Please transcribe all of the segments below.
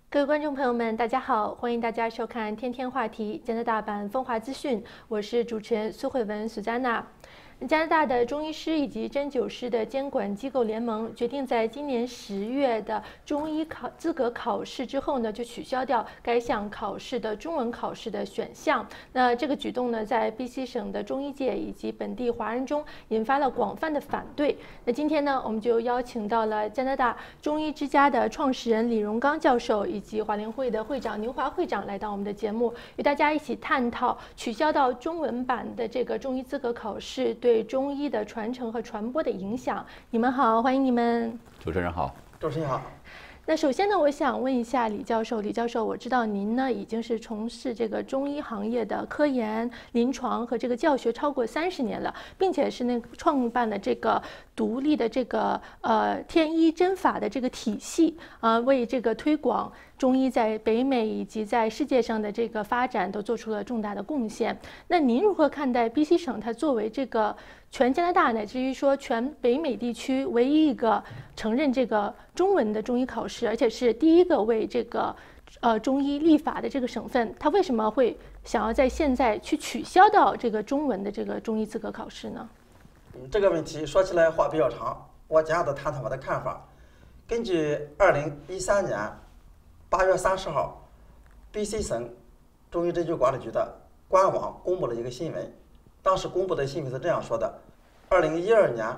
各位观众朋友们，大家好，欢迎大家收看《天天话题》加拿大版风华资讯，我是主持人苏慧文苏珊娜。加拿大的中医师以及针灸师的监管机构联盟决定，在今年10月的中医资格考试之后呢，就取消掉该项考试的中文考试的选项。那这个举动呢，在 BC 省的中医界以及本地华人中引发了广泛的反对。那今天呢，我们就邀请到了加拿大中医之家的创始人李荣刚教授以及华联会的会长牛华会长来到我们的节目，与大家一起探讨取消到中文版的这个中医资格考试对中医的传承和传播的影响。你们好，欢迎你们。 主持人好。 主持人好。 那首先呢，我想问一下李教授，我知道您呢已经是从事这个中医行业的科研、临床和这个教学超过30年了，并且是创办了这个独立的这个天医真法的这个体系为这个推广中医在北美以及在世界上的这个发展都做出了重大的贡献。那您如何看待 BC 省它作为这个全加拿大乃至于说全北美地区唯一一个承认这个中文的中医考试，而且是第一个为这个中医立法的这个省份，它为什么会想要在现在去取消到这个中文的这个中医资格考试呢？ 这个问题说起来话比较长，我简单的谈谈我的看法。根据2013年8月30号 BC 省中医针灸管理局的官网公布了一个新闻，当时公布的新闻是这样说的：2012年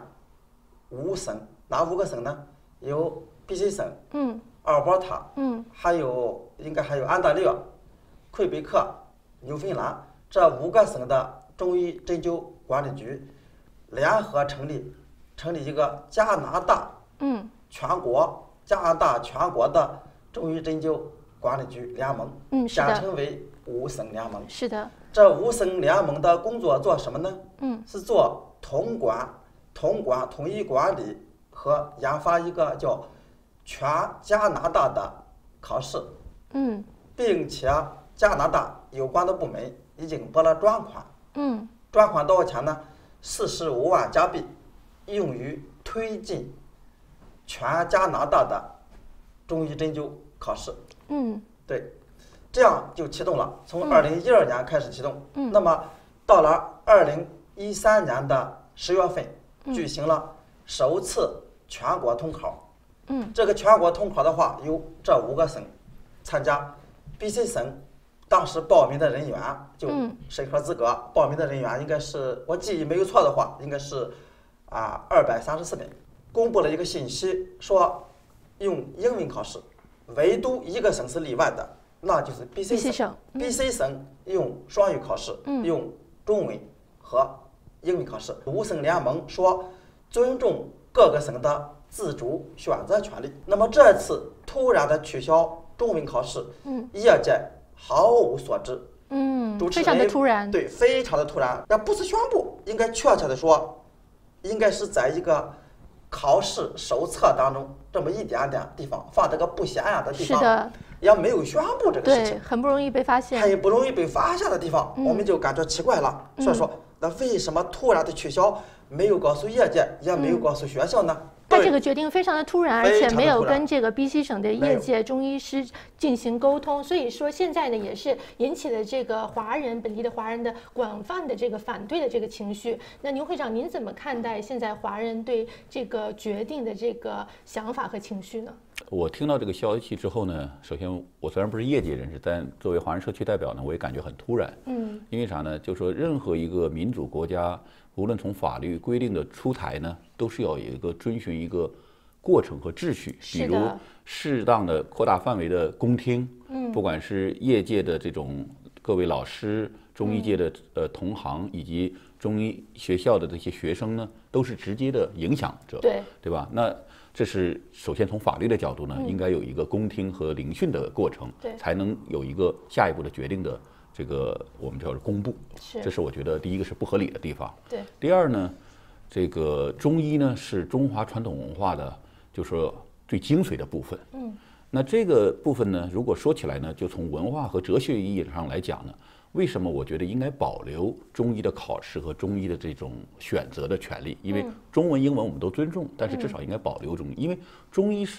5省，哪5个省呢？有 BC 省、阿尔伯塔、应该还有安大略、魁北克、纽芬兰这5个省的中医针灸管理局联合成立一个加拿大全国的中医针灸管理局联盟，简称为5省联盟。 是的。 这5省联盟的工作做什么呢？是做统一管理和研发一个叫全加拿大的考试。并且加拿大有关的部门已经拨了专款。专款多少钱呢？45万加币，用于推进全加拿大的中医针灸考试。对，这样就启动了，从2012年开始启动。那么到了2013年的10月份，举行了首次全国统考。这个全国统考的话，有这5个省参加。BC 省当时报名的人员就审核资格，报名的人员应该是，我记忆没有错的话，应该是234人。公布了一个信息，说用英文考试，唯独一个省是例外的，那就是 BC 省。BC 省用双语考试，用中文和英文考试。5省联盟说尊重各个省的自主选择权利。那么这次突然的取消中文考试，业界毫无所知。 非常的突然。 对，非常的突然。那不是宣布，应该确切的说，应该是在一个考试手册当中这么一点点地方放这个不显眼的地方。 是的。 也没有宣布这个事情。 对，很不容易被发现。 很不容易被发现的地方，我们就感觉奇怪了。所以说，那为什么突然的取消，没有告诉业界，也没有告诉学校呢？ 他这个决定非常的突然，而且没有跟这个 BC 省的业界中医师进行沟通，所以说现在呢也是引起了这个本地的华人的广泛的这个反对的这个情绪。那牛会长，您怎么看待现在华人对这个决定的这个想法和情绪呢？ 我听到这个消息之后呢，首先我虽然不是业界人士，但作为华人社区代表呢，我也感觉很突然。因为啥呢？就说任何一个民主国家，无论从法律规定的出台呢，都是要有一个遵循一个过程和秩序，比如适当的扩大范围的公听，不管是业界的这种各位老师、中医界的同行以及中医学校的这些学生呢，都是直接的影响者，对吧？那这是首先从法律的角度呢，应该有一个公听和聆讯的过程，才能有一个下一步的决定的这个我们叫公布。这是我觉得第一个是不合理的地方。第二呢，这个中医呢是中华传统文化的，就是说最精髓的部分。那这个部分呢，如果说起来呢，就从文化和哲学意义上来讲呢，为什么我觉得应该保留中医的考试和中医的这种选择的权利？因为中文、英文我们都尊重，但是至少应该保留中医，因为中医是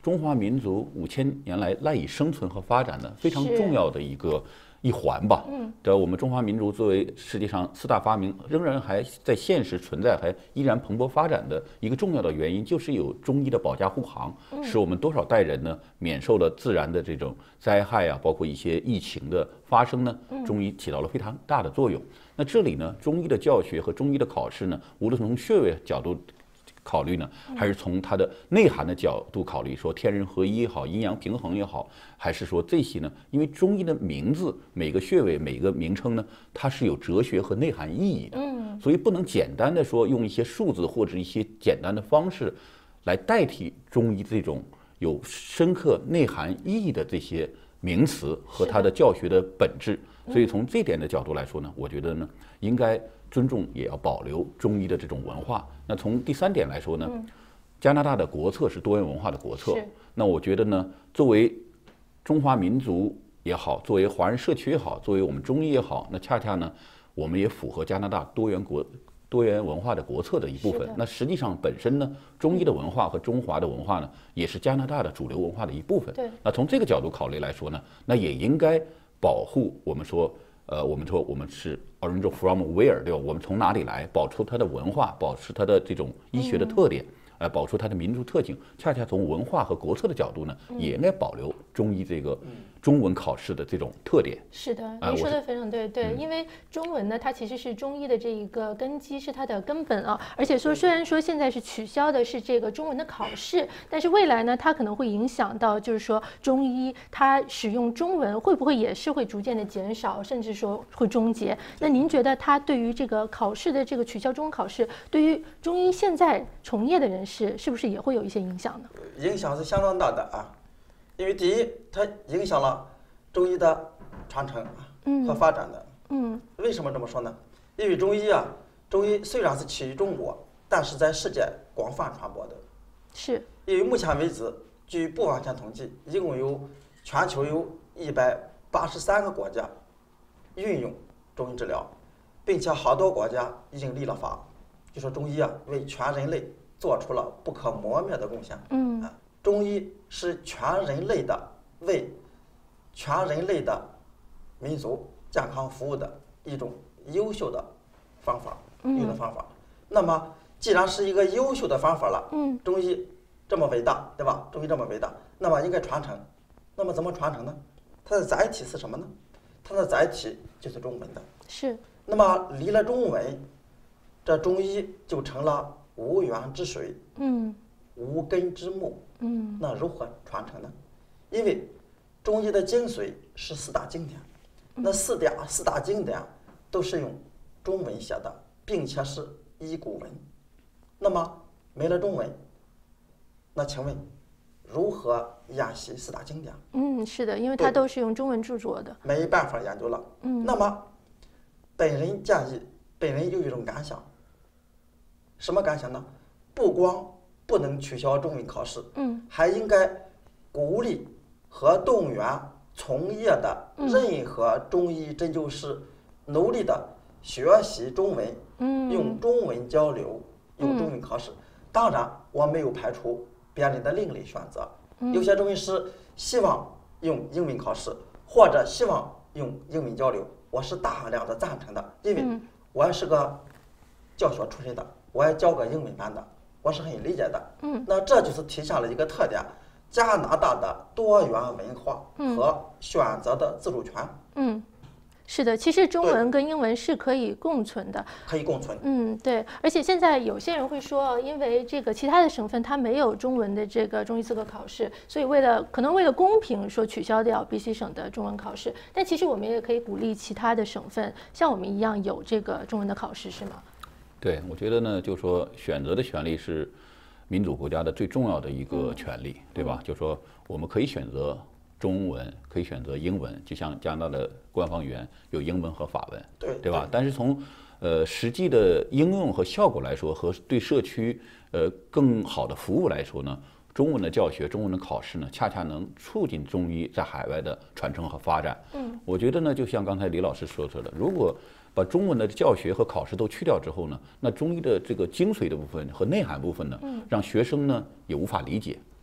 中华民族5000年来赖以生存和发展的非常重要的一环吧。我们中华民族作为世界上4大发明，仍然还在现实存在，还依然蓬勃发展的一个重要的原因，就是有中医的保驾护航，使我们多少代人呢免受了自然的这种灾害啊，包括一些疫情的发生呢，中医起到了非常大的作用。那这里呢，中医的教学和中医的考试呢，无论从穴位角度考虑呢，还是从它的内涵的角度考虑，说天人合一也好，阴阳平衡也好，还是说这些呢？因为中医的名字，每个穴位、每个名称呢，它是有哲学和内涵意义的，所以不能简单的说用一些数字或者一些简单的方式来代替中医这种有深刻内涵意义的这些名词和它的教学的本质。所以从这点的角度来说呢，我觉得呢，应该尊重也要保留中医的这种文化。那从第3点来说呢，加拿大的国策是多元文化的国策。那我觉得呢，作为中华民族也好，作为华人社区也好，作为我们中医也好，那恰恰呢，我们也符合加拿大多元文化的国策的一部分。那实际上本身呢，中医的文化和中华的文化呢，也是加拿大的主流文化的一部分。那从这个角度考虑来说呢，那也应该保护我们说我们是 original from where， 对吧？我们从哪里来，保持它的文化，保持它的这种医学的特点，保持它的民族特性。恰恰从文化和国策的角度呢，也应该保留中医这个中文考试的这种特点。 是的，您说的非常对，因为中文呢，它其实是中医的这一个根基，是它的根本啊。而且说，虽然说现在是取消的是这个中文的考试，但是未来呢，它可能会影响到，就是说中医它使用中文会不会也是会逐渐的减少，甚至说会终结？那您觉得它对于这个考试的这个取消中文考试，对于中医现在从业的人士，是不是也会有一些影响呢？ 影响是相当大的啊。因为第一，它影响了中医的传承和发展的。为什么这么说呢？因为中医虽然是起于中国，但是在世界广泛传播的。 是。 因为目前为止，据不完全统计，一共全球有183个国家运用中医治疗，并且好多国家已经立了法，就说中医为全人类做出了不可磨灭的贡献。中医是为全人类的民族健康服务的一种优秀的方法，那么既然是一个优秀的方法了，中医这么伟大，对吧？中医这么伟大，那么应该传承。那么怎么传承呢？它的载体是什么呢？它的载体就是中文的。 是。 那么离了中文，这中医就成了无源之水，无根之木。那如何传承呢？因为中医的精髓是4大经典，那四大经典都是用中文写的，并且是医古文。那么没了中文，那请问如何研习4大经典？ 是的，因为它都是用中文著作的， 没办法研究了。那么本人有一种感想，什么感想呢？不能取消中文考试，还应该鼓励和动员从业的任何中医针灸师努力的学习中文，用中文交流，用中文考试。当然，我没有排除别人的另类选择。有些中医师希望用英文考试，或者希望用英文交流，我是大量的赞成的，因为我也是个教学出身的，我也教过英文班的。我是很理解的。那这就是体现了一个特点：加拿大的多元文化和选择的自主权。 是的，其实中文跟英文是可以共存的。 可以共存。 对。而且现在有些人会说，因为这个其他的省份它没有中文的这个中医资格考试，所以可能为了公平，说取消掉 BC 省的中文考试。但其实我们也可以鼓励其他的省份像我们一样有这个中文的考试，是吗？ 对，我觉得呢，就说选择的权利是民主国家的最重要的一个权利，对吧？就说我们可以选择中文，可以选择英文，就像加拿大的官方语言有英文和法文，对吧？但是从实际的应用和效果来说，和对社区更好的服务来说呢，中文的教学、中文的考试呢，恰恰能促进中医在海外的传承和发展。我觉得呢，就像刚才李老师说的，如果把中文的教学和考试都去掉之后呢，那中医的这个精髓的部分和内涵部分呢，让学生呢也无法理解，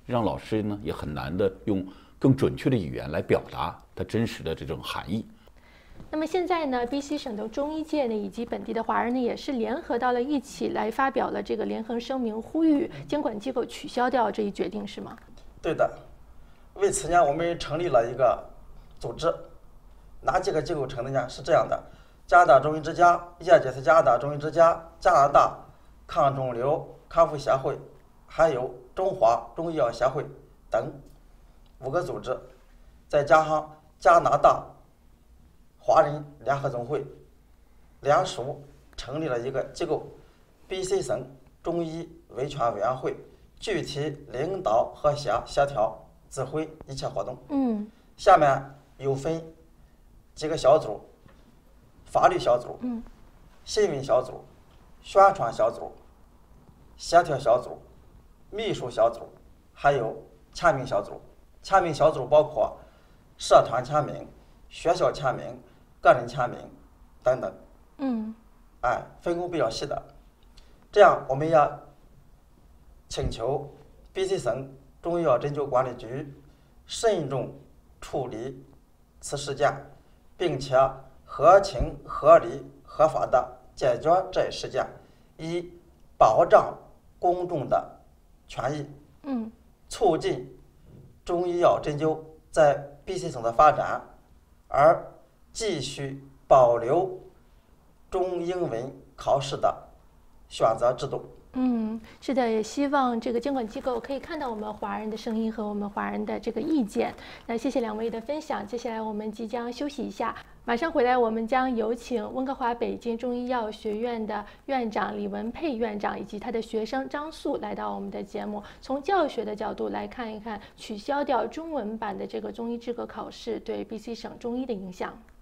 让老师呢也很难的用更准确的语言来表达它真实的这种含义。 那么现在呢 ，BC 省的中医界呢以及本地的华人呢也是联合到了一起，来发表了这个联合声明，呼吁监管机构取消掉这一决定，是吗？ 对的。为此呢，我们成立了一个组织。哪几个机构成的呢？是这样的：加拿大中医之家、业界是加拿大中医之家、加拿大抗肿瘤康复协会，还有中华中医药协会等5个组织，再加上加拿大华人联合总会，联署成立了一个机构 BC 省中医维权委员会，具体领导和协调指挥一切活动。下面有分几个小组：法律小组、新闻小组、宣传小组、协调小组、秘书小组，还有签名小组。签名小组包括社团签名、学校签名、个人签名等等。分工比较细的。这样我们要请求 BC 省中医药针灸管理局慎重处理此事件，并且合情合理合法的解决这一事件，以保障公众的权益，促进中医药针灸在 BC 省的发展，而继续保留中英文考试的选择制度。 是的，也希望这个监管机构可以看到我们华人的声音和我们华人的这个意见。那谢谢2位的分享，接下来我们即将休息一下，马上回来，我们将有请温哥华北京中医药学院的院长李文佩院长以及他的学生张素来到我们的节目，从教学的角度来看一看取消掉中文版的这个中医资格考试对 BC 省中医的影响。